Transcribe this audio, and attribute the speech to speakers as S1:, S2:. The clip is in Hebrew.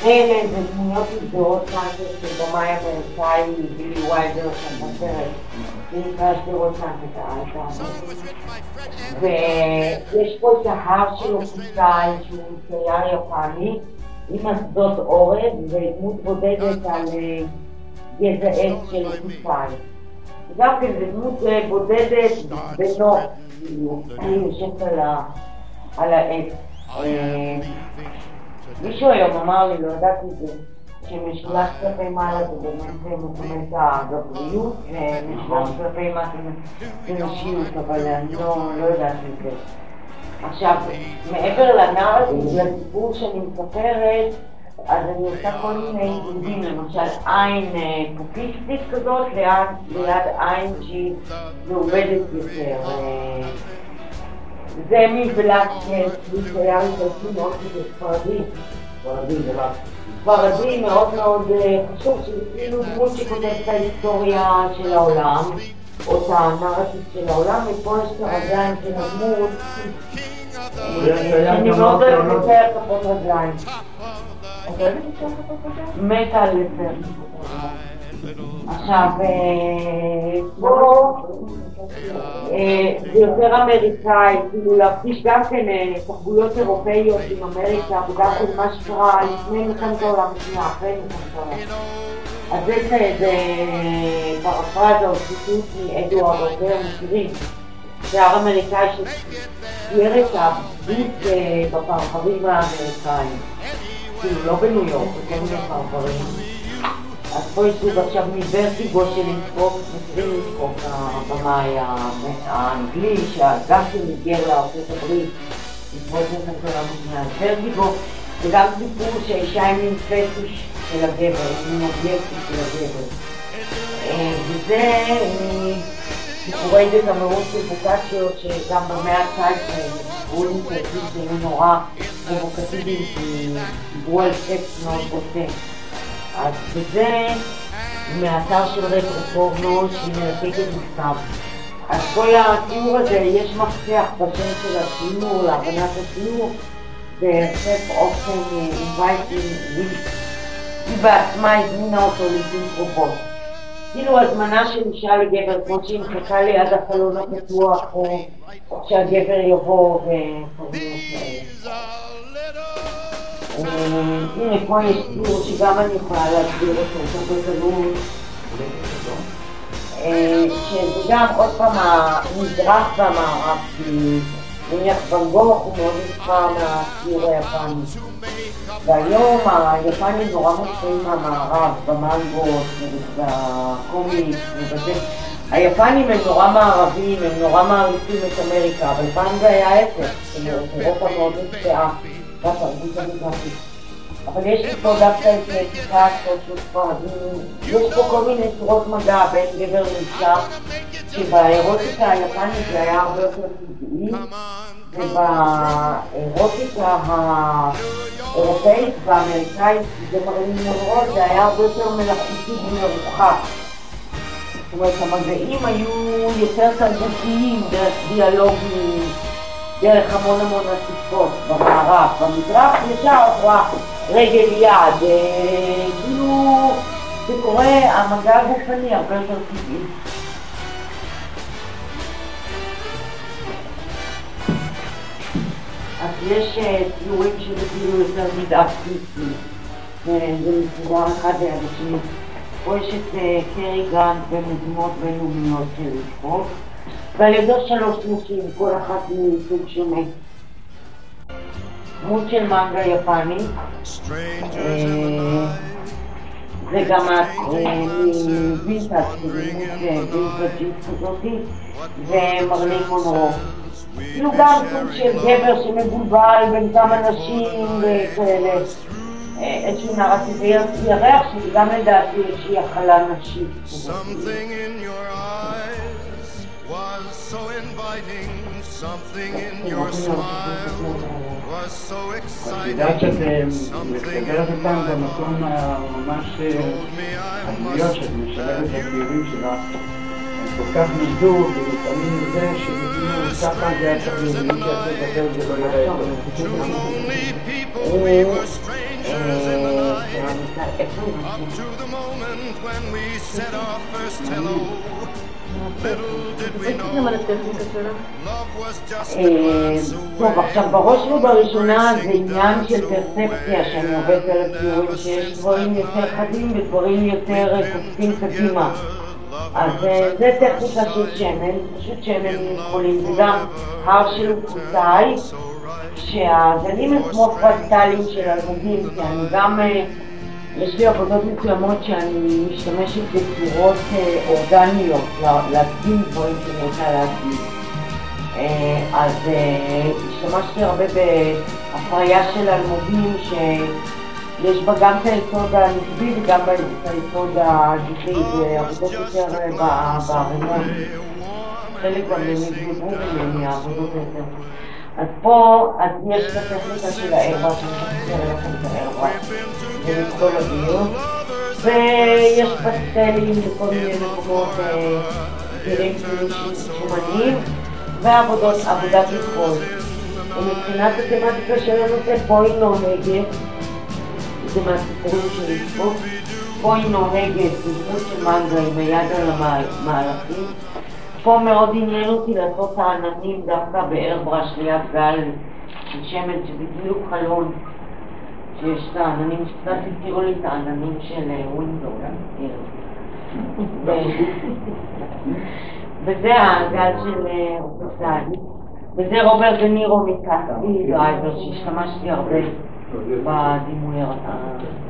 S1: אלה זה דמויות ידועות סנטר של במאי אמריקאי בילי ויידר שם בסרט. זה נקרא שדרות סנטר, ויש פה את ההר של אוקיסאי שהוא צייר יפני עם אסדות עורב ודמות בודדת על גזע עץ של אוקיסאי. גם כן זה דמות בודדת בנוף, אני יושבת על העץ. מישהו היום אמר לי, לא ידעתי את זה, שמשולש כלפי מעלה זה באמת מקומם את הגבריות, ומשולש כלפי מטה זה נשיות, אבל אני לא יודעת את זה. עכשיו, מעבר לנרטיב, לסיפור שאני מספרת, אז אני עושה כל מיני עיבודים, למשל עין פופיסטית כזאת, ליד עין שהיא מעובדת יותר. זה מבלק שהיה לי מאוד ספרדי. ספרדי מאוד מאוד חשוב, שכאילו דמות שכותבת את ההיסטוריה של העולם, או את הנרטיב של העולם, ופה יש את הרגליים של הדמות. אני מאוד אוהבת לצייר כפות רגליים. את אוהבת לצייר כפות רגליים? מתה לצייר כפות רגליים. עכשיו, פה זה יותר אמריקאי, כאילו להפגיש גם כן תרבויות אירופאיות עם אמריקה, וגם כן מה שקרה לפני מלחמת העולם השנייה, אחרי מלחמת העולם. אז זה פרפרזה או ציטוט מאדוארד הורבר מכירים. זה הר אמריקאי שצייר את הבוט בפרברים האמריקאים, כאילו לא בניו יורק, זה כן מיני פרברים. אז פה יש לי עכשיו מוורטיגו של אינסקופ, מכירים אינסקופ, הבמאי האנגלי, שגם שמתגר לארצות הברית, לפרוץ מלחמת העולם השנייה. ורטיגו זה גם סיפור שהאישה עם מין פטיש של הגבר, מין אובייקטי של הגבר. וזה סיפורי דקאמרון של בוקאצ'יו, שגם במאה ה-19 סיפרו אינטרטיב שהיו נורא פרובוקטיביים, כי דיברו על סקס מאוד בוטה. אז זה מהאתר של רטרו-פורנו שהיא מרתקת מכתב. אז כל הציור הזה, יש מפתח בשם של הציור, להבנת הציור, בסף אופן inviting week. היא בעצמה הזמינה אותו לעתים קרובות. כאילו הזמנה של אישה לגבר, כמו שהיא מחכה ליד החלון הפתוח, או שהגבר יבוא ופורמים כאלה. הנה, פה יש ציור שגם אני יכולה להסביר אותו בקלות, שזה גם עוד פעם המזרח והמערב, כי נניח ואן גוך הוא מאוד נבחר מהציור היפני. והיום היפנים נורא מושפעים מהמערב, במנגות ובקומיקס ובזה. היפנים הם נורא מערבים, הם נורא מעריצים את אמריקה, אבל פעם זה היה ההפך, אירופה מאוד נפצעה. בתרבות המזרחית. אבל יש לי פה דווקא את פיקאסו של ספרדים, יש פה כל מיני צורות מגע בין גבר לאישה, שבאירוטיקה היפנית זה היה הרבה יותר טבעי, ובאירוטיקה האירופאית והאמריקאית, זה מראים נוראות, זה היה הרבה יותר מלאכותי ומרוחק. זאת אומרת, המגעים היו יותר תרבותיים דרך דיאלוגים, דרך המון עטיפות במערב, במזרח ישר עברה רגל יד, כאילו זה קורה, המגע הגופני הרבה יותר טבעי. אז יש ציורים שזה כאילו יותר דידקטי, זה מסודר אחד ליד השני. פה יש את קרי גרנט במדינות בינלאומיות של ספורט. ועל ידו 3 דמויות, כל אחת מסוג שונה. דמות של מנגה יפני, זה גם מווינטאג' וינטאג'ית כזאתי, ומרלין מונרו. כאילו גם סוג של גבר שמבולבל בין כמה נשים וכאלה. איזשהו נרטיב ירח שגם לדעתי איזושהי הכלה נשית. Was so inviting, something in your smile was so exciting, something in my
S2: ממש הדמויות שאת משלבת בצעירים שלה כל כך נדעו ולפעמים זה שמגיעים ככה זה היה צריך למי שיעשה את זה לא יראה
S1: איפה היא?
S3: גם על הטכניקה שלה.
S1: טוב, עכשיו בראש ובראשונה זה עניין של פרספציה שאני עובדת על הציורים, שיש דברים יותר חדים ודברים יותר קופצים קדימה. אז זה טכניקה של שמן, פשוט שמן יכולים, זה גם הר של אוקוסאי, שהגנים הם כמו פרקטלים של אלמוגים, כי אני גם, יש לי עבודות מסוימות שאני משתמשת בצורות אורגניות להדגים דברים שאני רוצה להדגים. אז השתמשתי הרבה בהפריה של אלמוגים שיש בה גם את היסוד הנקבי וגם את היסוד הגזעי, זה עבודות יותר בערימות, חלק גם נגנבו ממני העבודות יותר. אז פה, אז יש את הטכניקה של הארבע, שאני חושב לכם את הארבע, זה מכל הביות, ויש פסטלים בכל מיני מקומות גירים שומניים, ועבודת לכחול. ומבחינת התמטיקה שלנו זה בואי נוהגת, זה מהסיפורים שלי פה, בואי נוהגת, דמות של מנגה עם היד על המהלכים. פה מאוד עניין אותי לעשות את העננים דווקא באיירברש ליד גל של שמן, שזה בדיוק חלון שיש את העננים, שקצת הזכירו לי את העננים של ווינדו. וזה הגל של אוקוסאי, וזה רוברט דה נירו מקאסטי דרייבר, שהשתמשתי הרבה בדימוי